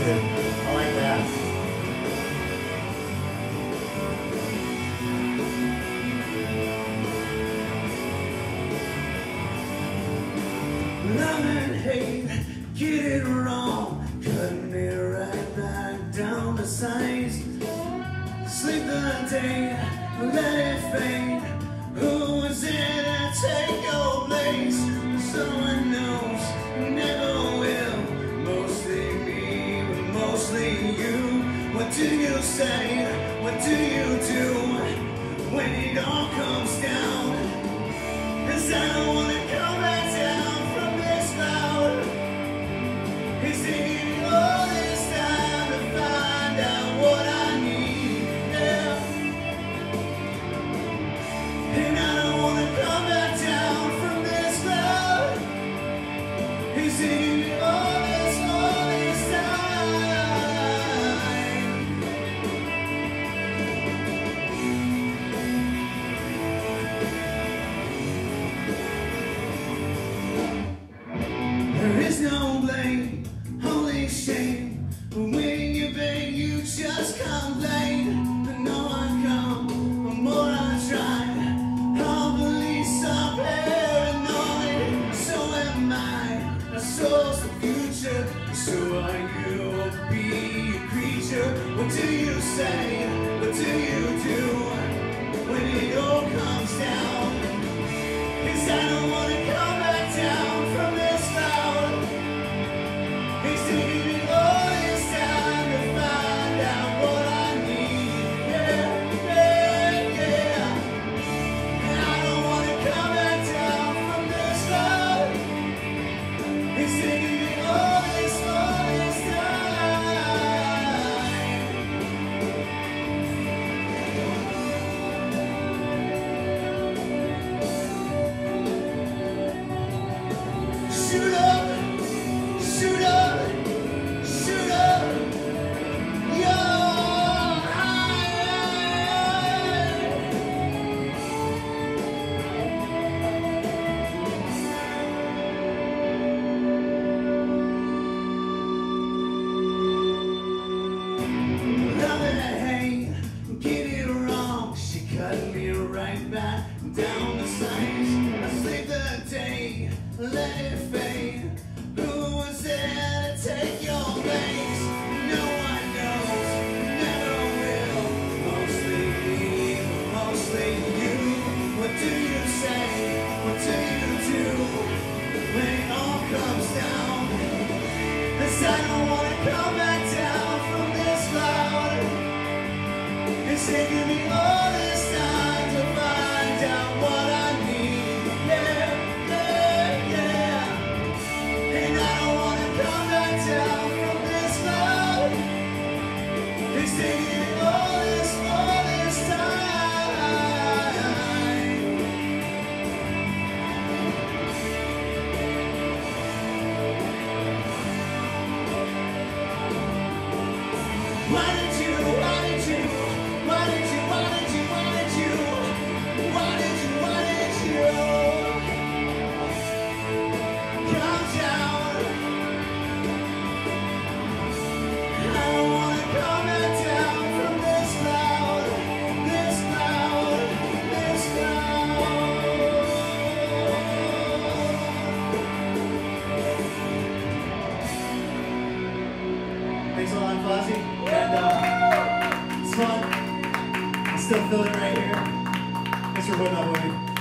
too. I like that. Love and hate, get it wrong, cutting it right back down to size. Sleep the day, let it fade. Who is it to take your place? Someone knows, never will. Mostly me, but mostly you. What do you say? What do you do when it all comes down? 'Cause I don't wanna come back down from this cloud. It's taking me all this time to find out what I need, yeah. And I don't wanna come back down from this cloud. It's taking me all this time. There is no blame, only shame. When you beg, you just complain. The more I come, the more I try. All police are paranoid. So am I. So's the future. So are you. Be a creature. What do you say? What do you do when it all comes down? 'Cause I don't wanna come back down from this cloud. It's taking me all this time to find out what I need. Yeah, yeah, yeah. And I don't wanna come back down from this cloud. It's taking me all this time. Shoot up, shoot up, shoot up, your high. Love and hate, get it wrong. She cut me right back down the sides. I sleep the day, let it fade. Who was there to take your place? No one knows, never will. Mostly me, mostly you. What do you say? What do you do when it all comes down? 'Cause I don't wanna come back down from this cloud. It's taking me all this time to find out what I need. Yeah, yeah, yeah. And I don't wanna come back down from this cloud. It's taking me all this time. Why did you, why did you, why did you, why did you, why did you, why did you, why did you come down? I don't wanna come back down from this cloud, this cloud, this cloud. Thanks a lot, Fozzy. And it's fun. I still feel it right here. Thanks for putting up with me.